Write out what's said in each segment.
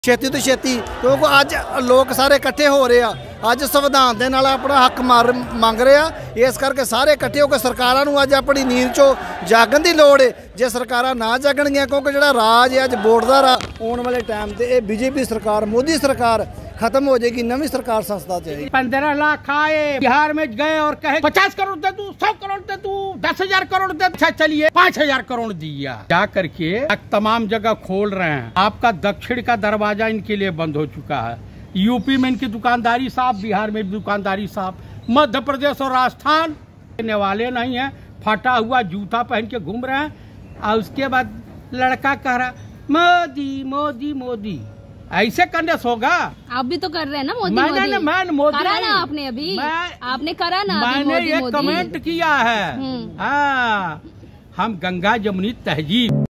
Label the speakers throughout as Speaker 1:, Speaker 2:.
Speaker 1: ਛੇਤੀ ਤੋਂ ਛੇਤੀ, ਕਿਉਂਕਿ ਅੱਜ ਲੋਕ ਸਾਰੇ ਇਕੱਠੇ ਹੋ ਰਹੇ ਆ। ਅੱਜ ਸੰਵਿਧਾਨ ਦੇ ਨਾਲ ਆਪਣਾ ਹੱਕ ਮੰਗ ਰਹੇ ਆ। ਇਸ ਕਰਕੇ ਸਾਰੇ ਇਕੱਠੇ ਹੋ ਕੇ ਸਰਕਾਰਾਂ ਨੂੰ ਅੱਜ ਆਪਣੀ ਨੀਂਦ ਚੋਂ ਜਾਗਣ ਦੀ ਲੋੜ ਹੈ। ਜੇ ਸਰਕਾਰਾਂ ਨਾ ਜਾਗਣਗੀਆਂ, ਕਿਉਂਕਿ ਜਿਹੜਾ ਰਾਜ ਹੈ ਅੱਜ ਵੋਟ ਦਾ ਰਾਜ, ਆਉਣ वाले टाइम ਤੇ ਇਹ बीजेपी सरकार मोदी सरकार खत्म हो जाएगी, नवी सरकार संस्था चाहिए।
Speaker 2: 15 लाख आए बिहार में गए और कहे 50 करोड़ दे तू, 100 करोड़ दे तू, 10,000 करोड़ दे। अच्छा चलिए 5,000 करोड़ दिया, जा करके तमाम जगह खोल रहे हैं। आपका दक्षिण का दरवाजा इनके लिए बंद हो चुका है। यूपी में इनकी दुकानदारी साफ, बिहार में भी दुकानदारी साफ, मध्य प्रदेश और राजस्थान देने वाले नहीं है। फटा हुआ जूता पहन के घूम रहे हैं और उसके बाद लड़का कह रहा मोदी मोदी मोदी। ऐसे करने से होगा? आप भी तो कर रहे हैं ना मोदी मोदी। मोदी करा ना आपने, अभी आपने करा ना, मैंने ये कमेंट किया है। हाँ, हम गंगा जमुनी तहजीब।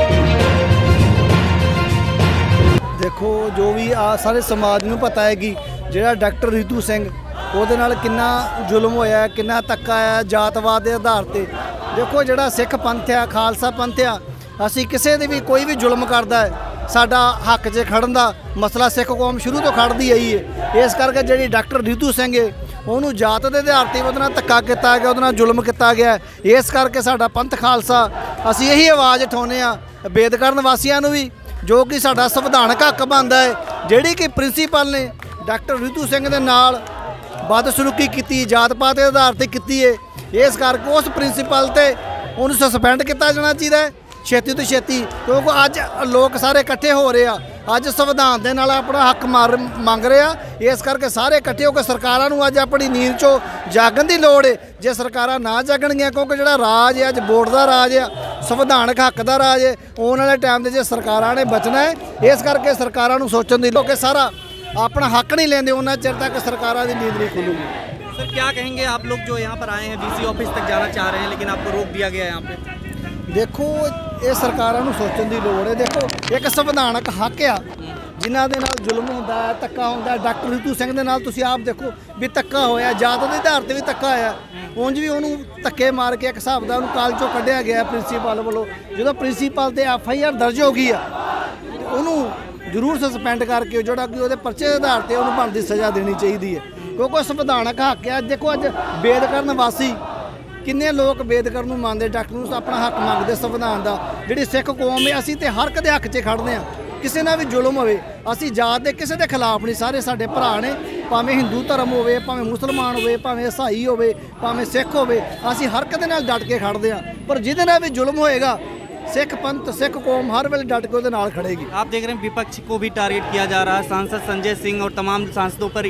Speaker 1: देखो जो भी सारे समाज ਨੂੰ पता है कि ਜਿਹੜਾ डॉक्टर ਰੀਤੂ ਸਿੰਘ ਉਹਦੇ ਨਾਲ ਕਿੰਨਾ ਜ਼ੁਲਮ ਹੋਇਆ, ਕਿੰਨਾ ਧੱਕਾ ਆਇਆ ਜਾਤਵਾਦ ਦੇ ਆਧਾਰ ਤੇ। ਦੇਖੋ ਜਿਹੜਾ ਸਿੱਖ ਪੰਥ ਆ, ਖਾਲਸਾ ਪੰਥ ਆ, ਅਸੀਂ ਕਿਸੇ ਦੇ ਵੀ ਕੋਈ ਵੀ ਜ਼ੁਲਮ ਕਰਦਾ ਹੈ, ਸਾਡਾ ਹੱਕ 'ਚ ਖੜਨ ਦਾ ਮਸਲਾ ਸਿੱਖ ਕੌਮ ਸ਼ੁਰੂ ਤੋਂ ਖੜਦੀ ਆਈ ਹੈ। ਇਸ ਕਰਕੇ ਜਿਹੜੀ ਡਾਕਟਰ ਰੀਤੂ ਸਿੰਘ ਹੈ ਉਹਨੂੰ ਜਾਤ ਦੇ ਆਧਾਰ ਤੇ ਉਹਦੇ ਨਾਲ ਧੱਕਾ ਕੀਤਾ ਗਿਆ, ਉਹਦੇ ਨਾਲ ਜ਼ੁਲਮ ਕੀਤਾ ਗਿਆ। ਇਸ ਕਰਕੇ ਸਾਡਾ ਪੰਥ ਖਾਲਸਾ ਅਸੀਂ ਇਹੀ ਆਵਾਜ਼ ਉਠਾਉਂਦੇ ਆ ਬੇਦਕਰਨ ਵਾਸੀਆਂ ਨੂੰ ਵੀ, ਜੋ ਕਿ ਸਾਡਾ ਸੰਵਿਧਾਨਕ ਹੱਕ ਬਣਦਾ ਹੈ। ਜਿਹੜੀ ਕਿ ਪ੍ਰਿੰਸੀਪਲ ਨੇ ਡਾਕਟਰ ਰੀਤੂ ਸਿੰਘ ਦੇ ਨਾਲ ਬਦਸਲੂਕੀ ਕੀਤੀ, ਜਾਤ ਪਾਤ ਦੇ ਆਧਾਰ ਤੇ ਕੀਤੀ ਹੈ। ਇਸ ਕਰਕੇ ਉਸ ਪ੍ਰਿੰਸੀਪਲ ਤੇ ਉਹਨੂੰ ਸਸਪੈਂਡ ਕੀਤਾ ਜਾਣਾ ਚਾਹੀਦਾ ਹੈ ਛੇਤੀ ਤੋਂ ਛੇਤੀ, ਕਿਉਂਕਿ ਅੱਜ ਲੋਕ ਸਾਰੇ ਇਕੱਠੇ ਹੋ ਰਹੇ ਆ। ਅੱਜ ਸੰਵਿਧਾਨ ਦੇ ਨਾਲ ਆਪਣਾ ਹੱਕ ਮੰਗ ਰਹੇ ਆ। ਇਸ ਕਰਕੇ ਸਾਰੇ ਇਕੱਠੇ ਹੋ ਕੇ ਸਰਕਾਰਾਂ ਨੂੰ ਅੱਜ ਆਪਣੀ ਨੀਂਦ ਚੋਂ ਜਾਗਣ ਦੀ ਲੋੜ ਹੈ। ਜੇ ਸਰਕਾਰਾਂ ਨਾ ਜਾਗਣਗੀਆਂ, ਕਿਉਂਕਿ ਜਿਹੜਾ ਰਾਜ ਹੈ ਅੱਜ ਵੋਟ ਦਾ ਰਾਜ ਆ, ਸੰਵਿਧਾਨਕ ਹੱਕ ਦਾ ਰਾਜ ਹੈ। ਆਉਣ ਵਾਲੇ ਟਾਈਮ 'ਤੇ ਜੇ ਸਰਕਾਰਾਂ ਨੇ ਬਚਣਾ ਹੈ, ਇਸ ਕਰਕੇ ਸਰਕਾਰਾਂ ਨੂੰ ਸੋਚਣ ਦੀ ਲੋੜ, ਕਿ ਸਾਰਾ अपना हक नहीं लेंगे उन्ना चਿਰ तक सरकारों की नींद नहीं खुलेगी।
Speaker 3: सर क्या कहेंगे आप लोग जो यहाँ पर आए हैं, वीसी ऑफिस तक जाना चाह रहे हैं लेकिन आपको रोक दिया गया है यहाँ पे?
Speaker 1: देखो ये सरकारों को सोचने की लोड़ है। देखो एक संविधानक हक आ जिन्हों के नाल जुल्म होंदा है, धक्का होंदा है। डॉक्टर रीतू सिंह दे नाल तुसीं आप देखो भी धक्का होया, जात के आधार पर भी धक्का होया। उंज भी उन्होंने धक्के मार के एक हिसाब का उन्होंने काल चों कढ़िया गया प्रिंसीपल वालों। जो प्रिंसीपल से FIR दर्ज हो गई है, उन्होंने जरूर सस्पेंड करके जोड़ा कि वो परचे के आधार पर उन्होंने बनती सज़ा देनी चाहिए है, क्योंकि संविधानक हक है। देखो अज बेदकरण वासी किन्ने लोग बेदकर नूं मानते, डॉक्टर अपना हक मंगते संविधान का। जी सिख कौम है, असीं ते हर एक हक 'च खड़ने हैं। किसी ना भी जुल्म होवे, असीं जात दे किसी के खिलाफ नहीं, सारे साडे भरा ने, भावें हिंदू धर्म होवे, भावें मुसलमान होवे, भावें ईसाई होवे, भावें सिख होवे, असीं हर एक दे नाल डट के खड़दे हां। पर जिहदे नाल भी जुल्म होएगा, सिख पंथ सिख कौम हर वेले डट के नाल खड़ेगी।
Speaker 3: आप देख रहे हैं विपक्ष को भी टारगेट किया जा रहा है। सांसद संजय सिंह और तमाम सांसदों पर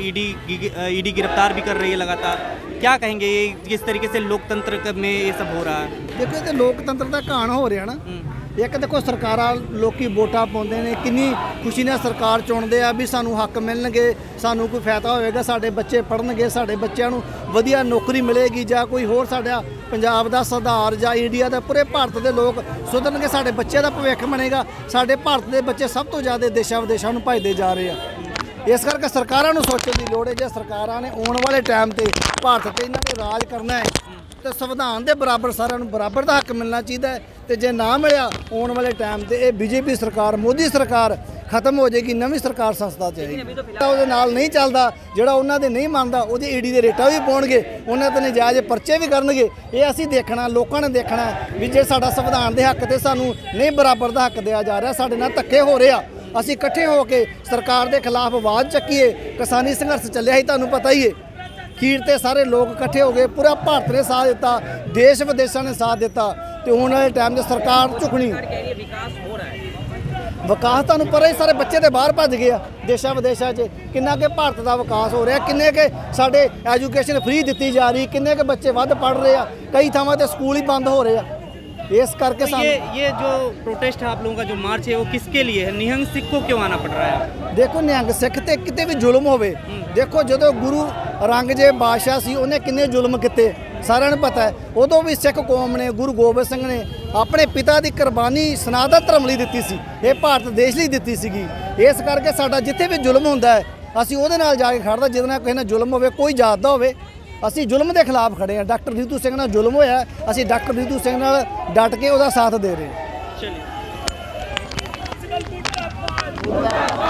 Speaker 3: ईडी गिरफ्तार भी कर रही है लगातार। क्या कहेंगे ये किस तरीके से लोकतंत्र में ये सब हो रहा है?
Speaker 1: देखो ये लोकतंत्र का घाण हो रहा ना। एक देखो सरकारां लोकी वोटां पाउंदे ने, किन्नी खुशी नाल सरकार चुनदे आ भी सानू हक मिलणगे, सानू कोई फायदा होएगा, साडे बच्चे पढ़नगे, साडे बच्चों नू वधिया नौकरी मिलेगी, जां कोई होर साडा पंजाब दा सुधार, जां इंडिया दा पूरे भारत दे लोग सुधरनगे, साडे बच्चे दा भविख बनेगा। साडे भारत दे बच्चे सब तो ज़्यादा देशां विदेशां नू भजदे जा रहे हैं। इस करके सरकारां नू सोचण दी लोड़ है। जे सरकारां ने आउण वाले टाइम ते भारत ते इन्हां ने राज करना है तो संविधान के बराबर सारिਆਂ ਨੂੰ बराबर का हक मिलना चाहिए है। तो जे ना मिलिया, आने वाले टाइम से ये BJP सरकार मोदी सरकार खत्म हो जाएगी, नवी सरकार संस्था चाहिए। वो नहीं चलता, जोड़ा उन्होंने नहीं मानता वो ईडी के रेटा भी पाउणगे, उन्होंने तो नजायज़ परचे भी करनगे। ये असीं देखना, लोगों ने देखना भी जे साडा संविधान के हक से सानू नहीं बराबर का हक दिया जा रहा, साडे नाल धक्के हो रहे आ, असीं इकट्ठे होकर सरकार के खिलाफ आवाज़ चक्कीए। किसानी संघर्ष चलिया ही, तुहानूं पता ही है, खीर ते सारे लोग इकट्ठे हो गए, पूरा भारत ने साथ दिता, देश विदेशों ने साथ दिता। तो आने वाले टाइम से सरकार झुकनी, विकास तुहानूं पता ही, सारे बच्चे तो बाहर भज गए देशों विदेशों च। किन्ना के भारत का विकास हो रहा, किन्ने के साडे एजुकेशन फ्री दी जा रही, किन्ने के बच्चे वध पढ़ रहे हैं, कई थावां ते स्कूल ही बंद हो रहे हैं। इस करके
Speaker 3: तो ये जो प्रोटेस्ट है आप लोगों का, जो मार्च है, वो किसके लिए है? निहंग सिख को क्यों आना पड़ रहा है?
Speaker 1: देखो निहंग सिख ते किते भी जुल्म होवे, देखो जो गुरु औरंगजेब बादशाह सी, उन्हें किन्ने जुल्म किते सारिਆਂ ਨੂੰ पता है। उदों भी सिख कौम ने, गुरु गोबिंद सिंह ने अपने पिता की कुर्बानी सनातन धर्म ਲਈ ਦਿੱਤੀ ਸੀ, ਇਹ ਭਾਰਤ देश ਲਈ ਦਿੱਤੀ ਸੀਗੀ। इस करके साडा जिथे भी जुल्म ਹੁੰਦਾ है, ਅਸੀਂ ਉਹਦੇ ਨਾਲ ਜਾ ਕੇ ਖੜਦਾ। ਜਿਹਦੇ ਨਾਲ ਕਿਸੇ ਨਾਲ जुल्म ਹੋਵੇ, कोई जात ਦਾ होवे, ਅਸੀਂ जुल्म के खिलाफ खड़े हैं। डॉक्टर रीतू सिंह नाल जुल्म होया, ਅਸੀਂ डॉक्टर रीतू सिंह नाल डट के ਉਹਦਾ साथ दे रहे हैं।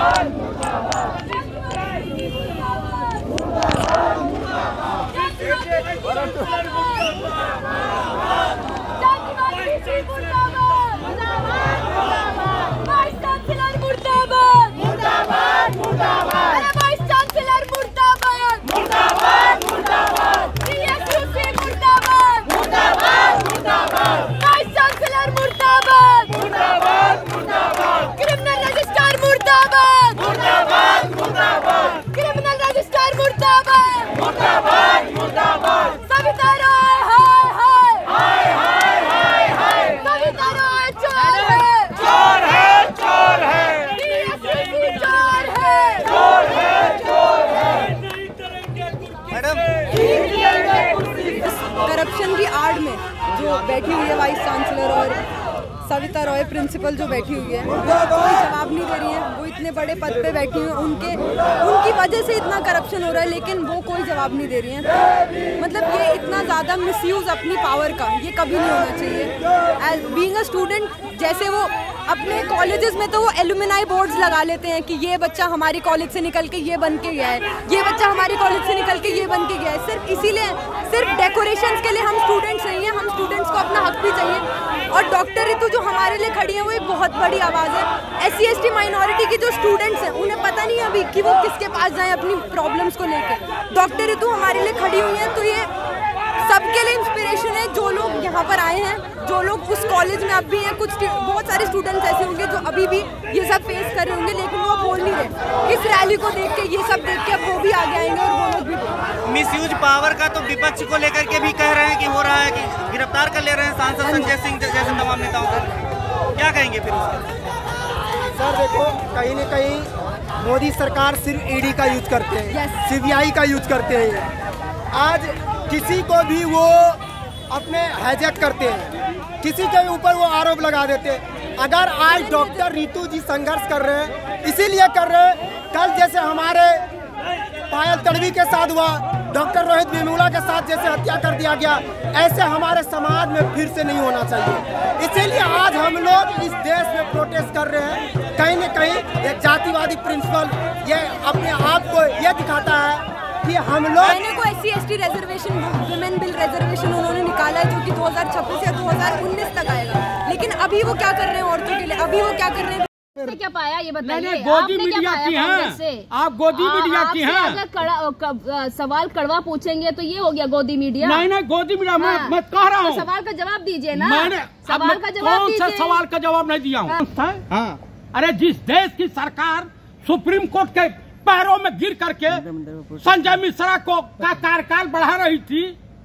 Speaker 4: करप्शन की आड़ में जो बैठी हुई है वाइस चांसलर और सविता रॉय प्रिंसिपल जो बैठी हुई है, वो कोई जवाब नहीं दे रही है। वो इतने बड़े पद पे बैठी हुई हैं, उनकी वजह से इतना करप्शन हो रहा है, लेकिन वो कोई जवाब नहीं दे रही हैं। मतलब ये इतना ज़्यादा मिसयूज़ अपनी पावर का, ये कभी नहीं होना चाहिए। एज बीइंग अ स्टूडेंट, जैसे वो अपने कॉलेजेस में तो वो एलुमिनाई बोर्ड्स लगा लेते हैं कि ये बच्चा हमारी कॉलेज से निकल के ये बन के गया है, ये बच्चा हमारी कॉलेज से निकल के ये बन के गया है। सिर्फ इसीलिए, सिर्फ डेकोरेशंस के लिए हम स्टूडेंट्स नहीं हैं, हम स्टूडेंट्स को अपना हक भी चाहिए। और डॉक्टर रितु जो हमारे लिए खड़ी है, वो एक बहुत बड़ी आवाज़ है। SC ST माइनॉरिटी की जो स्टूडेंट्स हैं, उन्हें पता नहीं अभी कि वो किसके पास जाएं अपनी प्रॉब्लम्स को लेकर। डॉक्टर रितु हमारे लिए खड़ी हुई हैं, तो ये सबके लिए इंस्पिरेशन है। जो लोग यहाँ पर आए हैं, जो लोग उस कॉलेज में अब भी हैं, कुछ बहुत सारे स्टूडेंट्स ऐसे होंगे जो अभी भी ये सब फेस कर रहे होंगे, लेकिन वो बोल नहीं रहे। इस रैली को देख के, ये सब देख के अब वो भी आगे आएंगे और वो लोग भी।
Speaker 3: मिसयूज पावर का तो विपक्ष को लेकर के भी कह रहे हैं कि हो रहा है, कि गिरफ्तार कर ले रहे हैं सांसद संजय सिंह जैसे तमाम नेताओं को। क्या कहेंगे फिर उसके?
Speaker 5: सर देखो, कहीं न कहीं मोदी सरकार सिर्फ ED का यूज करते हैं, CBI का यूज करते हैं। आज किसी को भी वो अपने हाईजैक करते हैं, किसी के ऊपर वो आरोप लगा देते हैं। अगर आज डॉक्टर रितु जी संघर्ष कर रहे हैं, इसीलिए कर रहे हैं, कल जैसे हमारे पायल तड़वी के साथ हुआ, डॉक्टर रोहित वेमुला के साथ जैसे हत्या कर दिया गया, ऐसे हमारे समाज में फिर से नहीं होना चाहिए। इसीलिए आज हम लोग इस देश में प्रोटेस्ट कर रहे हैं। कहीं न कहीं एक जातिवादी प्रिंसिपल ये अपने आप को ये दिखाता है कि हम लोग
Speaker 4: को SC ST reservation, women bill reservation उन्होंने निकाला है, जो कि 2026 या 2019 तक आएगा। लेकिन अभी वो क्या कर रहे हैं औरतों के लिए? अभी वो क्या कर रहे हैं?
Speaker 6: क्या पाया ये बताइए?
Speaker 2: गोदी मीडिया की हैं, आप गोदी मीडिया की हैं।
Speaker 6: अगर सवाल कड़वा पूछेंगे तो ये हो गया गोदी मीडिया।
Speaker 2: नहीं गोदी मीडिया मैं कह रहा हूँ,
Speaker 6: सवाल का जवाब दीजिए ना।
Speaker 2: मैंने
Speaker 6: सवाल का जवाब दीजिए।
Speaker 2: कौन सा सवाल का जवाब नहीं दिया हूँ? अरे जिस देश की सरकार सुप्रीम कोर्ट के पैरों में गिर करके संजय मिश्रा को का कार्यकाल बढ़ा रही थी,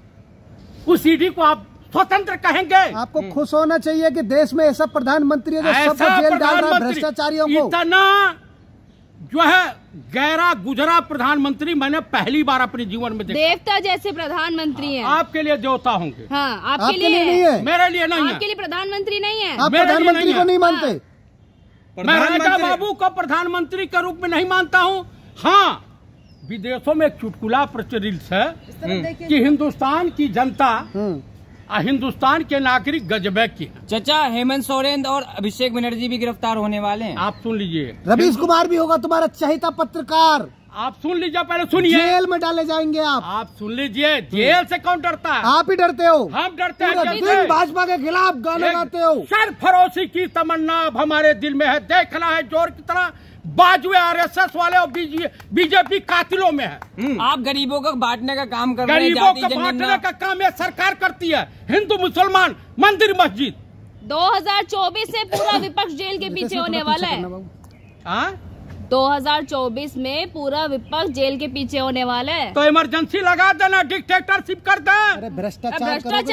Speaker 2: उस ED को आप स्वतंत्र कहेंगे?
Speaker 1: आपको खुश होना चाहिए कि देश में ऐसा प्रधानमंत्री है जो सबको जेल डाल रहा है, भ्रष्टाचारियों को।
Speaker 2: इतना जो है गहरा गुजरा प्रधानमंत्री मैंने पहली बार अपने जीवन में देखा।
Speaker 6: देवता जैसे प्रधानमंत्री हैं।
Speaker 2: आपके लिए देवता होंगे।
Speaker 6: हाँ, आपके लिए
Speaker 1: नहीं है,
Speaker 2: मेरे लिए नहीं है।
Speaker 6: आपके लिए प्रधानमंत्री नहीं है।
Speaker 1: आप प्रधानमंत्री को नहीं मानते?
Speaker 2: मैं राजा बाबू को प्रधानमंत्री के रूप में नहीं मानता हूँ। हाँ, विदेशों में एक चुटकुला प्रचलित है कि हिंदुस्तान की जनता हिंदुस्तान के नागरिक गजबैक की है।
Speaker 7: चाचा, हेमंत सोरेन और अभिषेक बनर्जी भी गिरफ्तार होने वाले हैं।
Speaker 2: आप सुन लीजिए।
Speaker 1: रवीश कुमार भी होगा तुम्हारा चहेता पत्रकार।
Speaker 2: आप सुन लीजिए, पहले सुनिए।
Speaker 1: जेल में डाले जाएंगे आप।
Speaker 2: आप सुन लीजिए, जेल से कौन डरता है?
Speaker 1: आप ही डरते हो।
Speaker 2: हम डरते हैं।
Speaker 1: दिन भाजपा के खिलाफ गाने गाते हो।
Speaker 2: सरफरोशी की तमन्ना अब हमारे दिल में है, देखना है जोर की तरह बाजुए RSS वाले और बीजेपी कातिलों में है।
Speaker 7: आप गरीबों को बांटने का काम कर रहे हैं।
Speaker 2: गरीबों को बांटने का काम ये सरकार करती है। हिंदू मुसलमान, मंदिर मस्जिद।
Speaker 6: 2024 में पूरा विपक्ष जेल के पीछे होने वाला है। 2024 में पूरा विपक्ष जेल के पीछे होने वाला है।
Speaker 2: तो इमरजेंसी लगा देना, डिक्टेटरशिप कर दे।
Speaker 1: अरे भ्रष्टाचार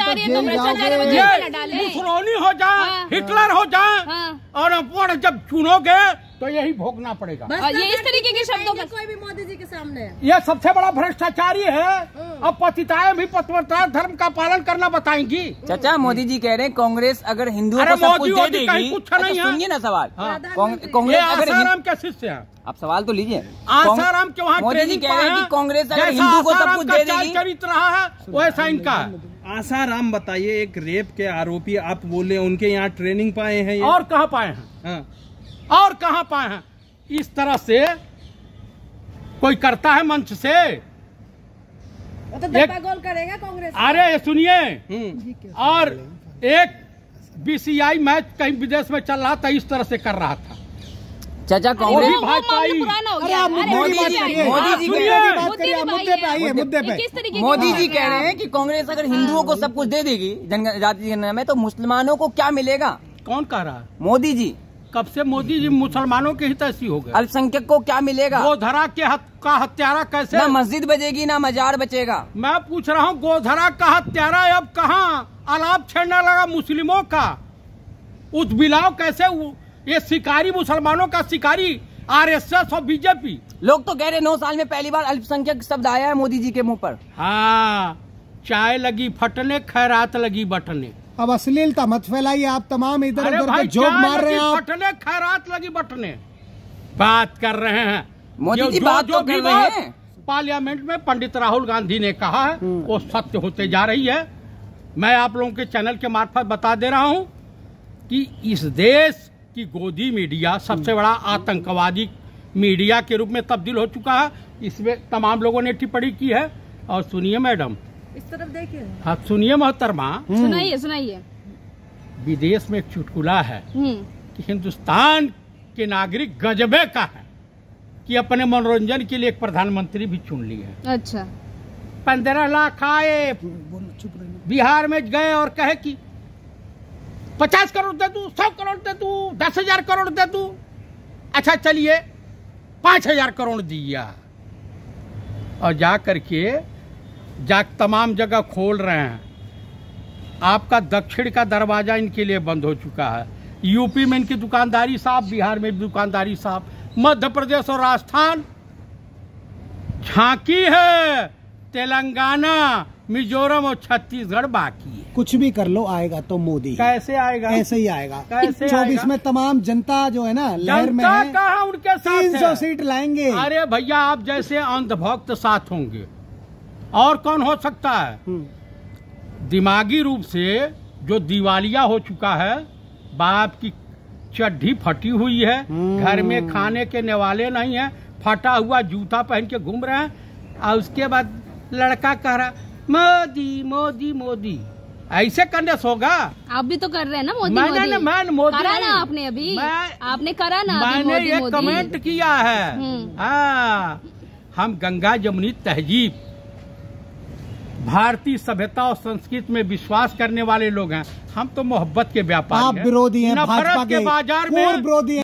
Speaker 2: मुसोलिनी हो जाए, हिटलर हो जाए, और जब चुनोगे तो यही भोगना पड़ेगा।
Speaker 6: ये इस तरीके के शब्दों का
Speaker 4: कोई भी मोदी जी के सामने है।
Speaker 2: ये सबसे बड़ा भ्रष्टाचारी है। अब पतिताएं भी पतिव्रता धर्म का पालन करना बताएंगी।
Speaker 7: चाचा, मोदी जी कह रहे हैं कांग्रेस अगर हिंदुओं को सब कुछ दे देगी। सुनिए ना सवाल। कांग्रेस अगर
Speaker 2: आसाराम के शिष्य हैं।
Speaker 7: आप सवाल तो लीजिए।
Speaker 2: आसाराम के वहाँ
Speaker 7: मोदी जी कह रहे हैं कि कांग्रेस अगर हिंदू को सब कुछ दे देगी।
Speaker 2: चरित्र रहा है वैसा इनका है।
Speaker 8: आसाराम बताइए, एक रेप के आरोपी आप बोले, उनके यहाँ ट्रेनिंग पाए हैं?
Speaker 2: और कहाँ पाए हैं? और कहाँ पाए हैं? इस तरह से कोई करता है मंच से?
Speaker 4: तो गोल करेगा कांग्रेस।
Speaker 2: अरे सुनिए, और एक बीसीआई मैच कहीं विदेश में चल रहा था, इस तरह से कर रहा था।
Speaker 7: चाचा कांग्रेस मोदी जी कह रहे हैं कि कांग्रेस अगर हिंदुओं को सब कुछ दे देगी जनजाति जनगणना में, तो मुसलमानों को क्या मिलेगा?
Speaker 2: कौन कह रहा है?
Speaker 7: मोदी जी।
Speaker 2: कब से मोदी जी मुसलमानों के हित ऐसी हो गए?
Speaker 7: अल्पसंख्यक को क्या मिलेगा?
Speaker 2: गोधरा का हत्यारा कैसे?
Speaker 7: ना मस्जिद बचेगी ना मजार बचेगा।
Speaker 2: मैं पूछ रहा हूँ, गोधरा का हत्यारा अब कहाँ अलाप छेड़ने लगा मुस्लिमों का? उस बिलाव कैसे? ये शिकारी, मुसलमानों का शिकारी आरएसएस और बीजेपी।
Speaker 7: लोग तो कह रहे 9 साल में पहली बार अल्पसंख्यक शब्द आया है मोदी जी के मुंह पर।
Speaker 2: हाँ, चाय लगी फटने, खैरात लगी बटने।
Speaker 1: अब अश्लीलता मत फैलाइए, आप तमाम इधर उधर के जोक मार रहे हैं।
Speaker 2: फटने, खैरात लगी बटने बात कर रहे हैं
Speaker 7: मोदी जी। बात तो कर रहे हैं।
Speaker 2: पार्लियामेंट में पंडित राहुल गांधी ने कहा है, वो सत्य होते जा रही है। मैं आप लोगों के चैनल के मार्फत बता दे रहा हूं कि इस देश की गोदी मीडिया सबसे बड़ा आतंकवादी मीडिया के रूप में तब्दील हो चुका है। इसमें तमाम लोगों ने टिप्पणी की है। और सुनिए मैडम,
Speaker 4: इस तरफ देखिए।
Speaker 2: हाँ सुनिए मोहतरमा,
Speaker 6: सुनाइए।
Speaker 2: विदेश में एक चुटकुला है कि हिंदुस्तान के नागरिक गजबे का है कि अपने मनोरंजन के लिए एक प्रधानमंत्री भी चुन लिए।
Speaker 6: अच्छा।
Speaker 2: 15 लाख आए, बिहार में गए और कहे कि 50 करोड़ दे तू, 100 करोड़ दे तू, 10,000 करोड़ दे तू। अच्छा चलिए 5,000 करोड़ दिया, और जा करके तमाम जगह खोल रहे हैं। आपका दक्षिण का दरवाजा इनके लिए बंद हो चुका है। यूपी में इनकी दुकानदारी साफ, बिहार में दुकानदारी साफ, मध्य प्रदेश और राजस्थान झांकी है, तेलंगाना, मिजोरम और छत्तीसगढ़ बाकी है।
Speaker 1: कुछ भी कर लो, आएगा तो मोदी।
Speaker 2: कैसे आएगा?
Speaker 1: ऐसे ही आएगा।
Speaker 2: कैसे
Speaker 1: 24 में तमाम जनता जो है ना लहर में है,
Speaker 2: कहा उनके साथ
Speaker 1: 300 सीट लाएंगे।
Speaker 2: अरे भैया, आप जैसे अंधभक्त साथ होंगे, और कौन हो सकता है? दिमागी रूप से जो दिवालिया हो चुका है, बाप की चड्ढी फटी हुई है, घर में खाने के नेवाले नहीं है, फटा हुआ जूता पहन के घूम रहे हैं, और उसके बाद लड़का कह रहा मोदी मोदी मोदी। ऐसे करने से होगा?
Speaker 6: आप भी तो कर रहे हैं ना मोदी
Speaker 2: मैंने
Speaker 6: मोदी करा ना आपने अभी, आपने करा ना।
Speaker 2: मैंने ये कमेंट किया है। हाँ, हम गंगा जमुनी तहजीब, भारतीय सभ्यता और संस्कृति में विश्वास करने वाले लोग हैं। हम तो मोहब्बत के व्यापारी हैं।
Speaker 1: आप विरोधी हैं, भाजपा के
Speaker 2: बाजार में
Speaker 1: विरोधी हैं।